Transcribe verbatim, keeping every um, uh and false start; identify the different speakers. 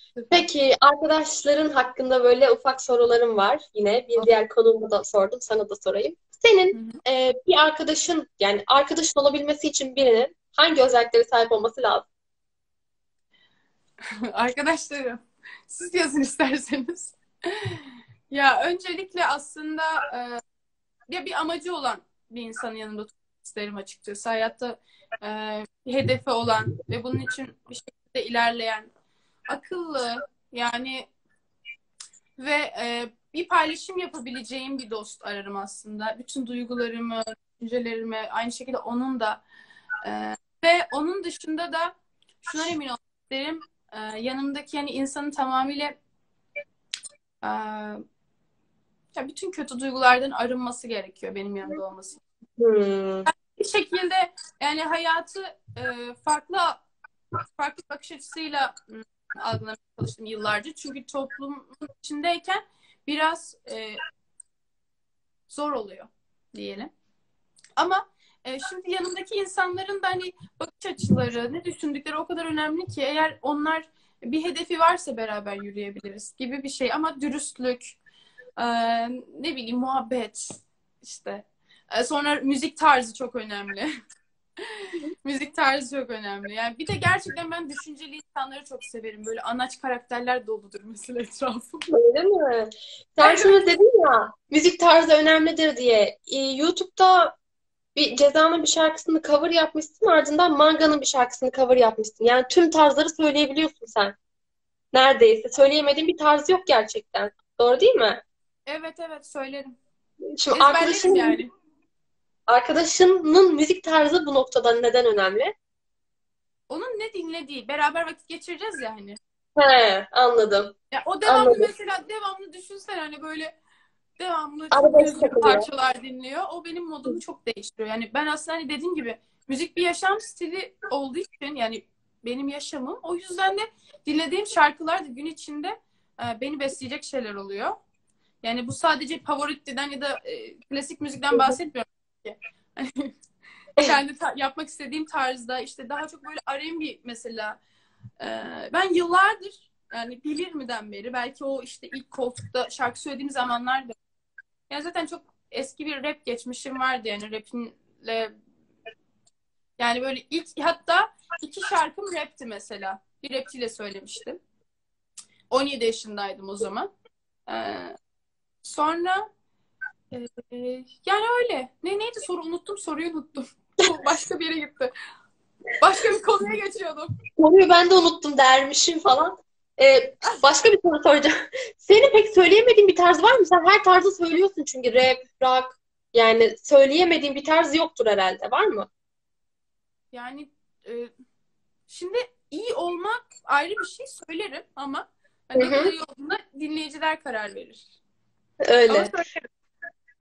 Speaker 1: Peki arkadaşların hakkında böyle ufak sorularım var. Yine bir diğer konumu da sordum. Sana da sorayım.
Speaker 2: Hı
Speaker 1: Senin
Speaker 2: hı.
Speaker 1: e, bir arkadaşın yani arkadaşın olabilmesi için birinin hangi özelliklere sahip olması lazım?
Speaker 2: Arkadaşlarım, siz yazın isterseniz. Ya öncelikle aslında e, ya bir amacı olan bir insanın yanında tutmak isterim açıkçası. Hayatta e, bir hedefi olan ve bunun için bir şekilde ilerleyen, akıllı yani ve e, bir paylaşım yapabileceğim bir dost ararım aslında. Bütün duygularımı, düşüncelerimi aynı şekilde onun da e, ve onun dışında da şundan emin olmak isterim. E, yanımdaki yani insanın tamamıyla e, ya bütün kötü duygulardan arınması gerekiyor benim yanımda olması.
Speaker 1: Hmm.
Speaker 2: Bir şekilde yani hayatı e, farklı farklı bakış açısıyla ım, algılamaya çalıştım yıllarca. Çünkü toplumun içindeyken biraz e, zor oluyor diyelim. Ama e, şimdi yanımdaki insanların da hani bakış açıları, ne düşündükleri o kadar önemli ki eğer onlar bir hedefi varsa beraber yürüyebiliriz gibi bir şey. Ama dürüstlük, e, ne bileyim muhabbet işte. E, sonra müzik tarzı çok önemli. Müzik tarzı çok önemli. Yani bir de gerçekten ben düşünceli insanları çok severim. Böyle anaç karakterler doludur mesela etrafım.
Speaker 1: Öyle mi? Sen
Speaker 2: Evet.
Speaker 1: şimdi dedin ya müzik tarzı önemlidir diye. E, YouTube'da bir Ceza'nın bir şarkısını cover yapmışsın, ardından Manga'nın bir şarkısını cover yapmışsın. Yani tüm tarzları söyleyebiliyorsun sen. Neredeyse. Söyleyemediğin bir tarz yok gerçekten. Doğru değil mi?
Speaker 2: Evet evet söylerim.
Speaker 1: Şimdi
Speaker 2: Ezberlerim
Speaker 1: arkadaşın
Speaker 2: yani.
Speaker 1: arkadaşının müzik tarzı bu noktada neden önemli?
Speaker 2: Onun ne dinlediği, beraber vakit geçireceğiz ya hani.
Speaker 1: He, anladım.
Speaker 2: Ya o devamlı
Speaker 1: Anladım.
Speaker 2: mesela devamlı düşünsen hani böyle devamlı çok
Speaker 1: Arabesk
Speaker 2: hüzünlü
Speaker 1: takılıyor.
Speaker 2: parçalar dinliyor. O benim modumu çok değiştiriyor. Yani ben aslında hani dediğim gibi müzik bir yaşam stili olduğu için yani benim yaşamım. O yüzden de dinlediğim şarkılar da gün içinde e, beni besleyecek şeyler oluyor. Yani bu sadece Pavarotti'den ya da e, klasik müzikten bahsetmiyorum ki. Hani kendi ta- yapmak istediğim tarzda işte daha çok böyle R and B mesela. E, ben yıllardır yani bilir miden beri belki o işte ilk koltukta şarkı söylediğim zamanlarda yani zaten çok eski bir rap geçmişim vardı yani rapinle yani böyle ilk hatta iki şarkım rapti mesela. Bir rapçiyle söylemiştim. on yedi yaşındaydım o zaman. Ee, sonra e, yani öyle. Ne neydi soru unuttum soruyu unuttum. Başka bir yere gitti. Başka bir konuya geçiyordum.
Speaker 1: Konuyu ben de unuttum dermişim falan. Ee, başka bir soru soracağım. Senin pek söyleyemediğin bir tarz var mı? Sen her tarzı söylüyorsun çünkü rap, rock. Yani söyleyemediğin bir tarz yoktur herhalde. Var mı?
Speaker 2: Yani e, şimdi iyi olmak ayrı bir şey söylerim ama
Speaker 1: Hı
Speaker 2: hani ne kadar
Speaker 1: hı,
Speaker 2: iyi olduğuna dinleyiciler karar verir. Ama
Speaker 1: öyle.
Speaker 2: söylerim.